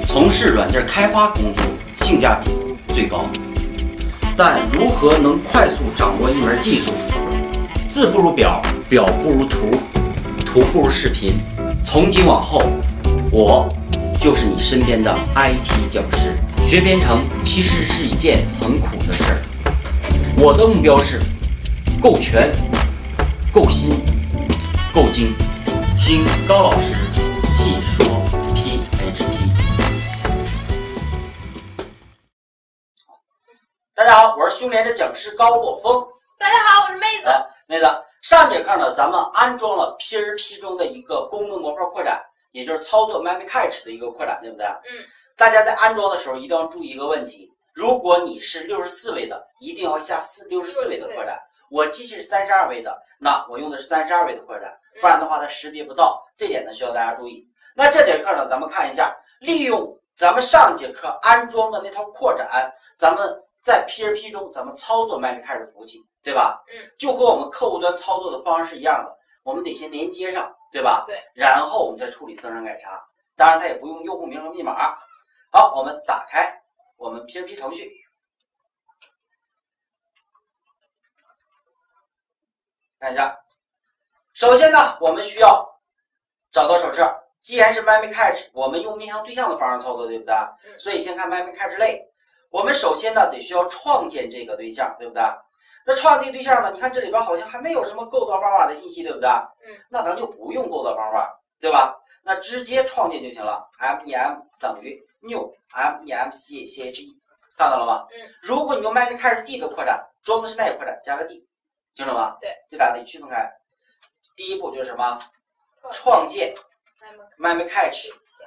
从事软件开发工作性价比最高。但如何能快速掌握一门技术？字不如表，表不如图，图不如视频。从今往后，我就是你身边的 IT 讲师。学编程其实是一件很苦的事儿。我的目标是够全、够新、够精。听高老师细说 PHP。大家好，我是兄联的讲师高国峰。 大家好，我是妹子。 妹子，上节课呢，咱们安装了 PHP 中的一个功能模块扩展，也就是操作 MyMakeCatch 的一个扩展，对不对？大家在安装的时候一定要注意一个问题，如果你是64位的，一定要下64位的扩展。我机器是32位的，那我用的是32位的扩展，不然的话它识别不到，这点呢需要大家注意。那这节课呢，咱们看一下，利用咱们上节课安装的那套扩展，咱们在 PHP 中咱们操作 MyMakeCatch 服务器，对吧？就和我们客户端操作的方式是一样的，我们得先连接上，对吧？ 对。 然后我们再处理增删改查，当然它也不用用户名和密码。好，我们打开我们 PHP 程序。看一下，首先呢，我们需要找到手册。既然是 MyMakeCatch， 我们用面向对象的方式操作，对不对？所以先看 MyMakeCatch 类。我们首先呢，得需要创建这个对象，对不对？那创建对象呢，你看这里边好像还没有什么构造方法的信息，对不对？那咱就不用构造方法，对吧？那直接创建就行了。mem 等于 new memcche， 看到了吗？如果你用 MyMakeCatch D 的扩展，装的是那个扩展，加个 D。清楚吗？ 对， 这俩得区分开。第一步就是什么？创建 MyMakeCatch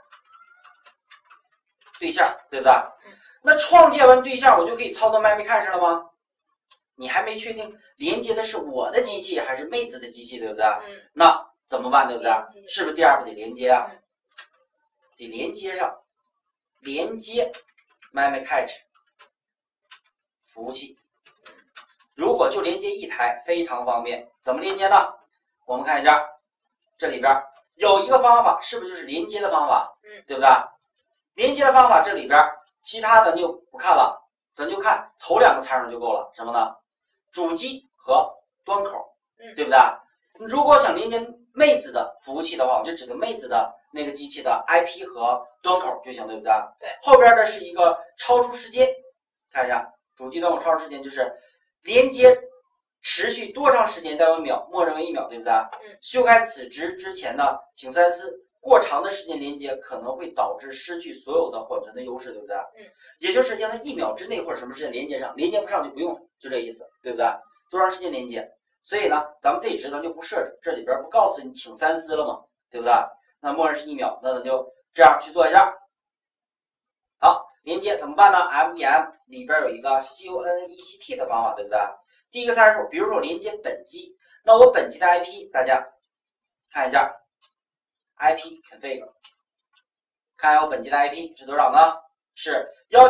对象，对不对？那创建完对象，我就可以操作 MyMakeCatch 了吗？你还没确定连接的是我的机器还是妹子的机器，对不对？那怎么办，对不对？是不是第二步得连接啊？得连接上，连接 MyMakeCatch 服务器。如果就连接一台非常方便，怎么连接呢？我们看一下，这里边有一个方法，是不是就是连接的方法？对不对？连接的方法这里边，其他的就不看了，咱就看头两个参数就够了。什么呢？主机和端口，对不对？如果想连接妹子的服务器的话，我就指个妹子的那个机器的 IP 和端口就行，对不对？ 对。 后边的是一个超出时间，看一下主机端口超出时间就是连接持续多长时间单位秒，默认为1秒，对不对？修改此值之前呢，请三思。过长的时间连接可能会导致失去所有的缓存的优势，对不对？也就是让它1秒之内或者什么时间连接上，连接不上就不用，就这意思，对不对？多长时间连接？所以呢，咱们这一值咱就不设置，这里边不告诉你请三思了吗？对不对？那默认是1秒，那咱就这样去做一下。好，连接怎么办呢 ？mem 里边有一个 connect 的方法，对不对？第一个参数，比如说我连接本机，那我本机的 IP 大家看一下 ，IP config， 看一下我本机的 IP 是多少呢？是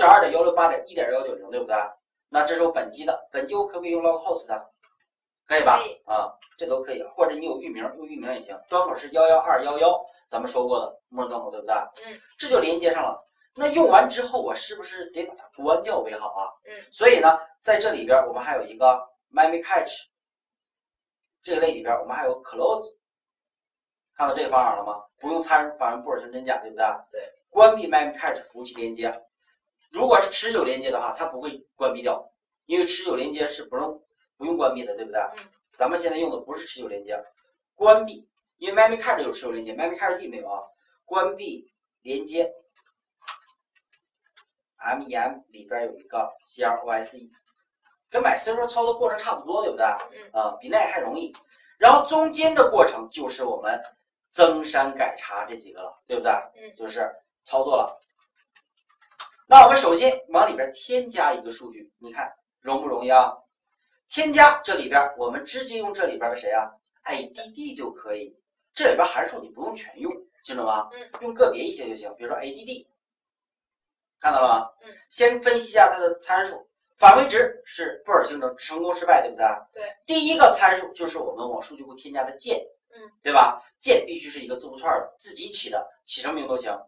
192.168.1.190，对不对？那这是我本机的，本机我可不可以用 localhost 的？可以吧？这都可以，或者你有域名，用域名也行。端口是112.111，咱们说过的默认端口，对不对？这就连接上了。那用完之后，我是不是得把它关掉为好啊？所以呢，在这里边我们还有一个 MyMakeCatch 这个类里边，我们还有 close， 看到这个方法了吗？不用参数，反正布尔成真假，对不对？ 对。关闭 MyMakeCatch 服务器连接，如果是持久连接的话，它不会关闭掉，因为持久连接是不用关闭的，对不对？咱们现在用的不是持久连接，关闭，因为 MyMakeCatch 有持久连接 ，MyMakeCatch D 没有啊。关闭连接。mem 里边有一个 close， 跟买 server 操作过程差不多，对不对？比那还容易。然后中间的过程就是我们增删改查这几个了，对不对？就是操作了。那我们首先往里边添加一个数据，你看容不容易啊？添加这里边我们直接用这里边的谁啊 ？add 就可以。这里边函数你不用全用，清楚吗？用个别一些就行，比如说 add。看到了吗？先分析一下它的参数，返回值是布尔形成成功失败，对不对？ 对。 第一个参数就是我们往数据库添加的键，对吧？键必须是一个字符串的，自己起的，起什么名都行。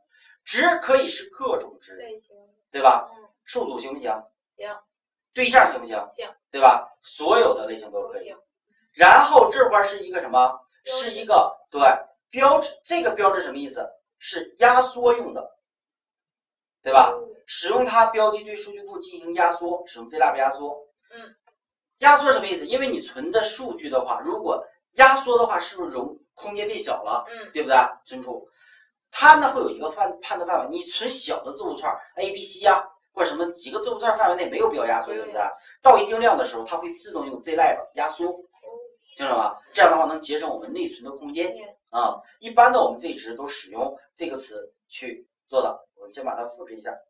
值可以是各种值， 对，行， 对吧？ 嗯， 数组行不行？ 行。 对象行不行？ 行， 对吧？所有的类型都可以。 行。 然后这块是一个什么？ 标志是一个对标志。这个标志什么意思？是压缩用的，对吧？使用它标记对数据库进行压缩，使用 ZLab 压缩。 嗯， 压缩什么意思？因为你存的数据的话，如果压缩的话，是不是空间变小了？ 嗯， 对不对？存储，它呢会有一个判断范围，你存小的字符串 A、B、C 呀，或者什么几个字符串范围内没有必要压缩，对不对？到一定量的时候，它会自动用 ZLab 压缩，听懂吗？这样的话能节省我们内存的空间啊。一般的我们这值都使用这个词去做的，我们先把它复制一下。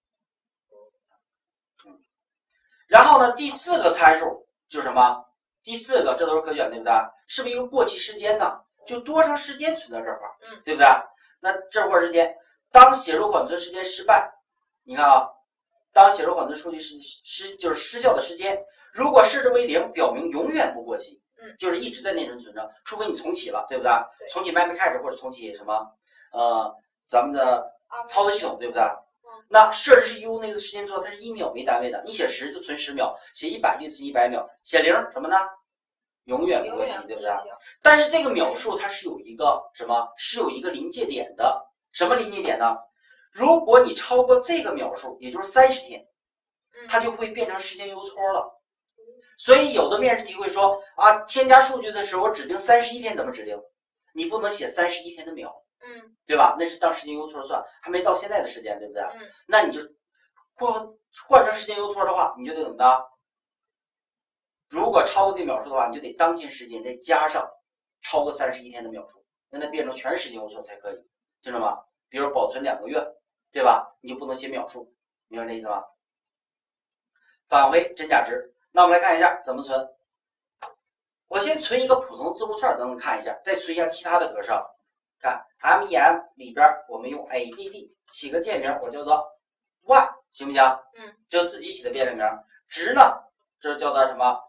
然后呢，第四个参数就是什么？第四个这都是可选，对不对？是不是一个过期时间呢？就多长时间存到这块儿，对不对？那这块时间，当写入缓存时间失败，你看啊，当写入缓存数据就是失效的时间，如果设置为0，表明永远不过期，就是一直在内存存着，除非你重启了，对不对？重启 memory cache 或者重启什么咱们的操作系统，对不对？那设置是用那个时间做，它是1秒为单位的，你写10就存10秒，写100就存100秒，写0什么呢？永远不过期，对不对？但是这个秒数它是有一个什么？是有一个临界点的。什么临界点呢？如果你超过这个秒数，也就是30天，它就会变成时间邮戳了。所以有的面试题会说啊，添加数据的时候我指定31天，怎么指定？你不能写31天的秒，对吧？那是当时间邮戳算，还没到现在的时间，对不对？那你就换成时间邮戳的话，你就得怎么的？如果超过这秒数的话，你就得当天时间再加上超过31天的秒数，让它变成全时间邮戳才可以，听懂吗？比如保存2个月，对吧？你就不能写秒数，明白这意思吗？返回真假值，那我们来看一下怎么存。我先存一个普通字符串，等等看一下，再存一下其他的格式。看 MEM 里边我们用 ADD 起个键名，我叫做 one， 行不行？就自己起的变量名。值呢，这叫做什么？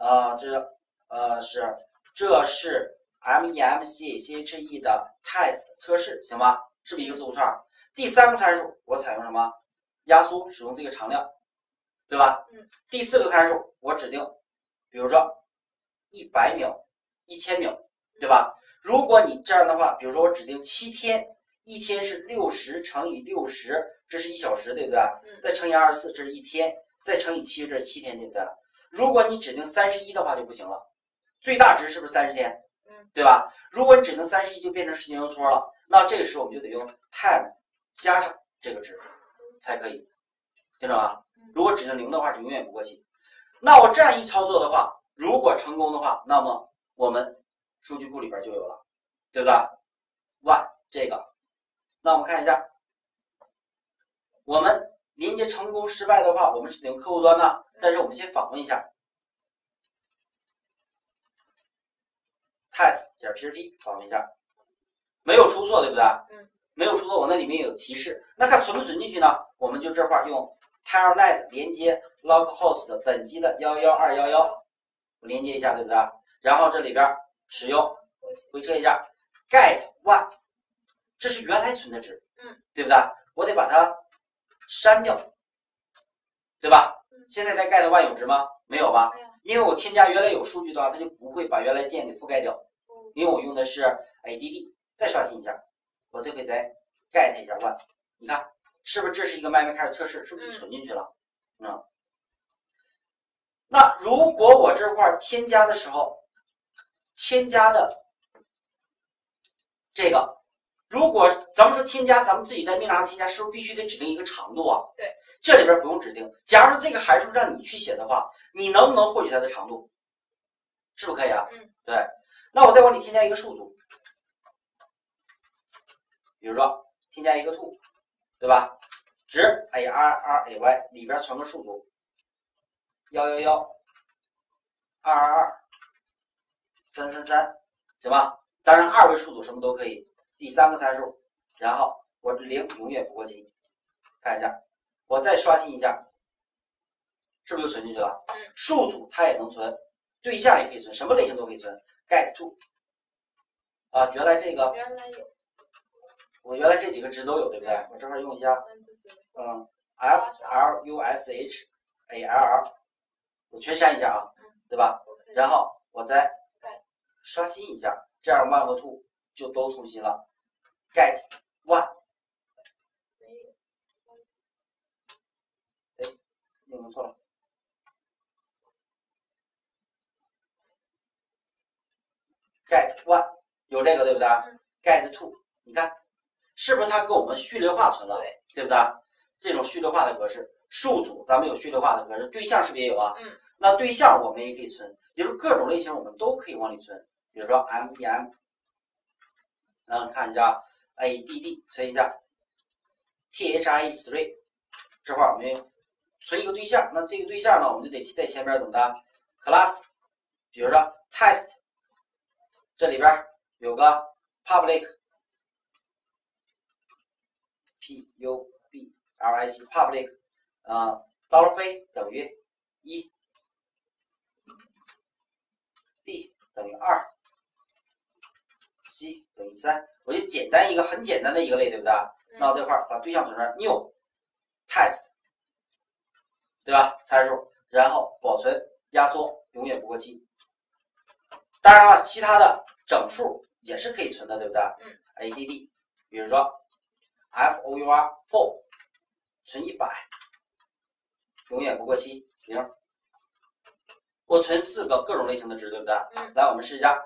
这是 MEMCCHE 的 test 测试，行吗？是不是一个字符串？第3个参数我采用什么？压缩，使用这个常量，对吧？第4个参数我指定，比如说100秒、1000秒，对吧？如果你这样的话，比如说我指定7天，一天是60乘以60，这是1小时，对不对？再乘以24，这是1天，再乘以7，这是7天，对不对？如果你指定31的话就不行了，最大值是不是30天？对吧？如果你指定31，就变成时间邮戳了，那这个时候我们就得用 time 加上这个值才可以，听懂吗？如果指定0的话，是永远不过期。那我这样一操作的话，如果成功的话，那么我们数据库里边就有了，对不对 ？one 这个，那我们看一下，我们连接成功失败的话，我们是领客户端的，但是我们先访问一下 test.php 访问一下，没有出错，对不对？没有出错，我那里面有提示。那看存不存进去呢？我们就这块用 telnet 连接 localhost 本机的112.1.1，我连接一下，对不对？然后这里边使用回车一下 get one， 这是原来存的值，对不对？我得把它删掉，对吧？现在在 get one 有值吗？没有吧？因为我添加原来有数据的话，它就不会把原来键给覆盖掉，因为我用的是 ADD。再刷新一下，我就可以再 get 一下 one， 你看是不是这是一个 memory cache 测试，是不是存进去了？那如果我这块添加的时候，添加的这个，如果咱们说添加，咱们自己在命令上添加，是不是必须得指定一个长度啊？ 对， 这里边不用指定。假如说这个函数让你去写的话，你能不能获取它的长度？是不是可以啊？对。那我再往里添加一个数组，比如说添加一个 to， 对吧？值 ARRAY 里边存个数组111222333，行吧？当然2位数组什么都可以。第3个参数，然后我这0永远不过期，看一下，我再刷新一下，是不是就存进去了？数组它也能存，对象也可以存，什么类型都可以存。get to 啊，原来这个原来有我原来这几个值都有，对不对？我这块用一下，FLUSHALL，我全删一下啊，对吧？然后我再刷新一下，这样 one 和 two 就都重新了。get one， 哎，弄错了。get one 有这个对不对？get two， 你看是不是它给我们序列化存了？对不对？这种序列化的格式，数组咱们有序列化的格式，对象是不是也有啊？那对象我们也可以存，也就是各种类型我们都可以往里存。比如说 MEM， 看一下 ADD， 存一下 THIE3， 这块我们存一个对象，那这个对象呢，我们就得在前面怎么的 class， 比如说 test， 这里边有个 public public， $等于1 ，b 等于2。C 等于3，我就简单一个很简单的一个类，对不对？那我这块把对象存这儿 ，new test， 对吧？参数，然后保存压缩，永远不过期。当然了，其他的整数也是可以存的，对不对？ADD， 比如说 FOUR4 存100，永远不过期0。我存4个各种类型的值，对不对？来，我们试一下。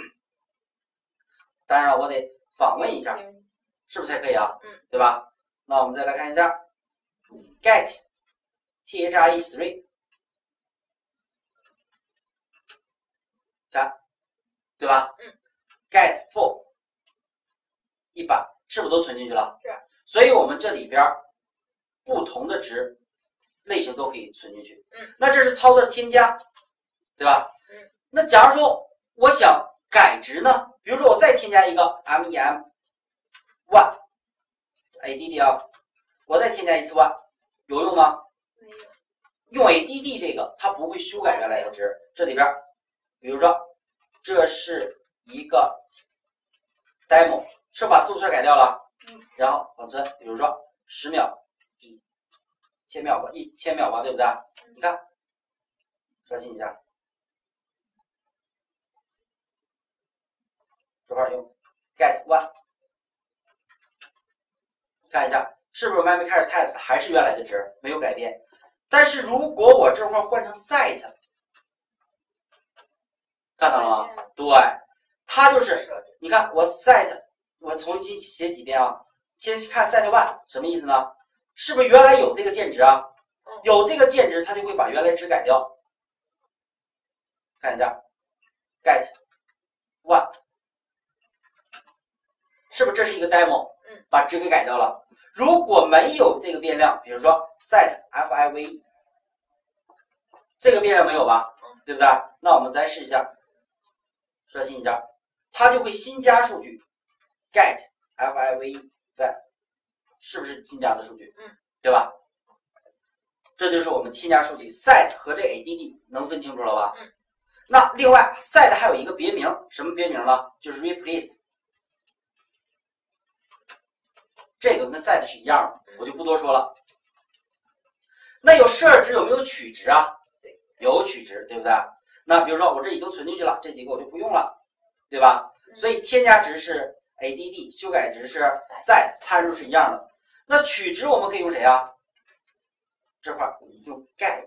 当然了，我得访问一下，是不是才可以啊？对吧？那我们再来看一下 get THIE3， 看，对吧？get 4 100，是不是都存进去了？ 是。 所以我们这里边不同的值类型都可以存进去。那这是操作添加，对吧？那假如说我想改值呢？比如说我再添加一个 MEM1 ADD 啊，我再添加一次 one， 有用吗？ 没有。 用 ADD 这个它不会修改原来的值，这里边比如说这是一个 demo， 是把字符串改掉了，然后保存，比如说10秒、1000秒吧，1000秒吧，对不对？你看，刷新一下。这块用 get one， 看一下是不是 memory cache test 还是原来的值，没有改变。但是如果我这块换成 set， 看到了吗？对，它就是你看我 set， 我重新写几遍啊。先看 set one 什么意思呢？是不是原来有这个键值啊？有这个键值，它就会把原来值改掉。看一下 get one。是不是这是一个 demo？ 把值给改掉了。如果没有这个变量，比如说 set FIV， 这个变量没有吧？对不对？那我们再试一下，刷新一下，它就会新加数据 get FIV， 是不是新加的数据？对吧？这就是我们添加数据 set 和这 ADD 能分清楚了吧？那另外 set 还有一个别名，什么别名呢？就是 replace。这个跟 set 是一样的，我就不多说了。那有设值有没有取值啊？有取值，对不对？那比如说我这已经存进去了，这几个我就不用了，对吧？所以添加值是 ADD， 修改值是 set， 参数是一样的。那取值我们可以用谁啊？这块用 get。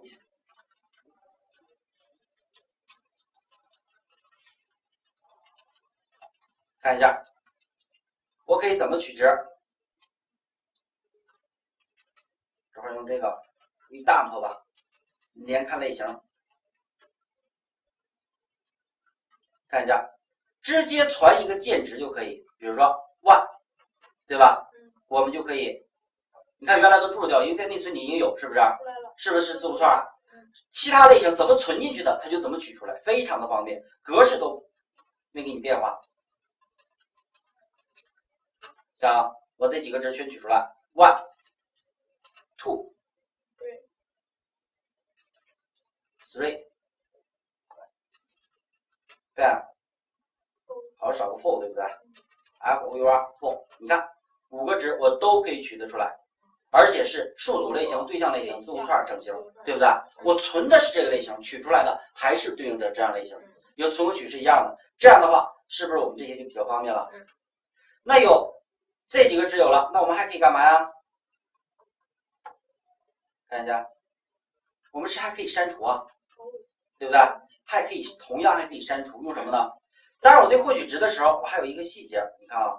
看一下，我可以怎么取值？这块用这个 dump 吧，连看类型，看一下，直接传一个键值就可以，比如说 one， 对吧？我们就可以，你看原来都注入掉，因为在内存你已经有，是不是？是不是字符串？其他类型怎么存进去的，它就怎么取出来，非常的方便，格式都没给你变化。看啊，我这几个值全取出来 ，1、2、3、5，好少个 4， 对不对？FOUR4， 你看 5个值我都可以取得出来，而且是数组类型、对象类型、字符串、整形，对不对？我存的是这个类型，取出来的还是对应着这样类型，有存和取是一样的。这样的话，是不是我们这些就比较方便了？那有这几个值有了，那我们还可以干嘛呀？看一下，我们是还可以删除啊，对不对？还可以同样还可以删除，用什么呢？当然，我在获取值的时候，我还有一个细节，你看啊，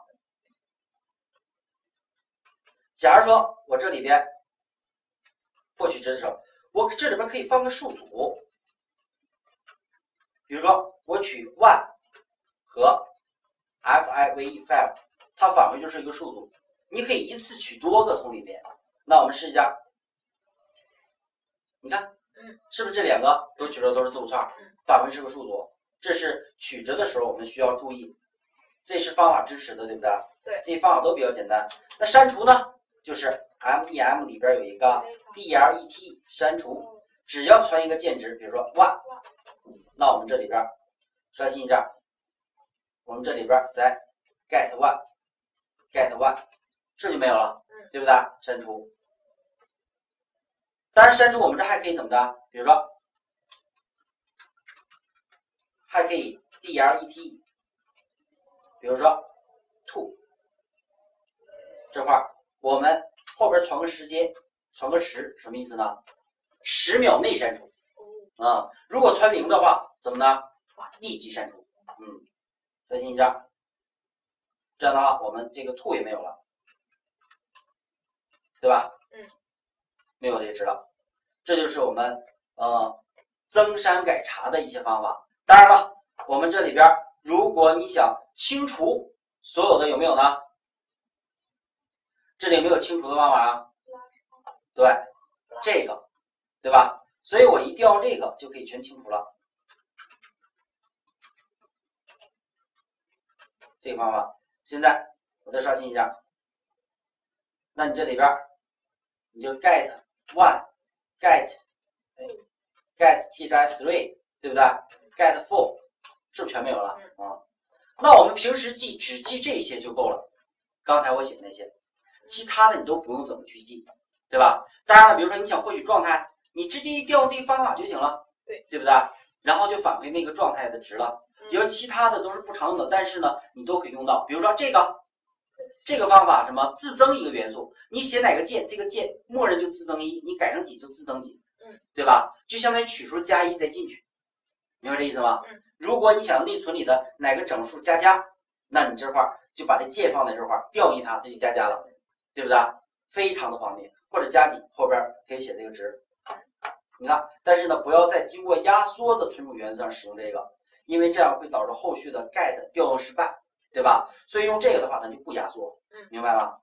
假如说我这里边获取值的时候，我这里边可以放个数组，比如说我取 one 和 five， 它返回就是一个数组，你可以一次取多个从里边。那我们试一下，你看，是不是这2个都取的都是字符串，返回是个数组？这是取值的时候我们需要注意，这是方法支持的，对不对？ 对， 这些方法都比较简单。那删除呢，就是 mem 里边有一个 delete 删除，只要传一个键值，比如说 one， 那我们这里边刷新一下，我们这里边再 get one， 这就没有了，对不对？删除。当然删除我们这还可以怎么着？比如说还可以 delete， 比如说 to 这块我们后边传个时间，传个10，什么意思呢？10秒内删除。如果传0的话，怎么呢？立即删除。刷新一下，这样的话我们这个 to 也没有了，对吧？没有这个值了。这就是我们增删改查的一些方法。当然了，我们这里边如果你想清除所有的，有没有呢？这里有没有清除的方法啊？对，这个，对吧？所以我一调这个就可以全清除了。这个方法，现在我再刷新一下，那你这里边你就 get one get three， 对不对 ？get four 是不是全没有了？那我们平时只记这些就够了。刚才我写的那些，其他的你都不用怎么去记，对吧？当然了，比如说你想获取状态，你直接一调这个方法就行了，对不对？然后就返回那个状态的值了。比如其他的都是不常用的，但是呢，你都可以用到。比如说这个方法，什么自增一个元素，你写哪个键，这个键默认就自增1，你改成几就自增几，对吧？就相当于取数加1再进去，明白这意思吗？如果你想内存里的哪个整数加，那你这块就把这键放在这块，调移它，它就加了，对不对？非常的方便。或者加几后边可以写这个值，你看，但是呢，不要在经过压缩的存储原则上使用这个。因为这样会导致后续的 get 调用失败，对吧？所以用这个的话，咱就不压缩，明白吗？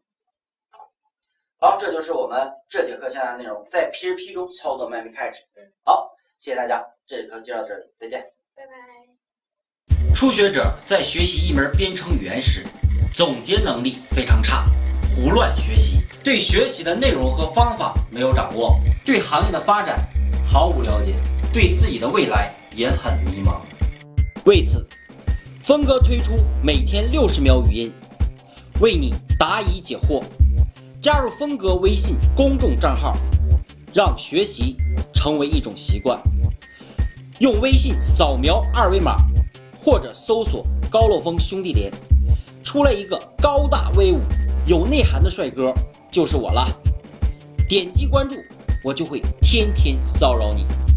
好，这就是我们这节课相关内容，在 PHP 中操作 memory cache。好，谢谢大家，这节课就到这里，再见， 拜拜。 初学者在学习一门编程语言时，总结能力非常差，胡乱学习，对学习的内容和方法没有掌握，对行业的发展毫无了解，对自己的未来也很迷茫。为此，峰哥推出每天60秒语音，为你答疑解惑。加入峰哥微信公众账号，让学习成为一种习惯。用微信扫描2维码，或者搜索高漏峰兄弟连，出来一个高大威武、有内涵的帅哥，就是我了。点击关注，我就会天天骚扰你。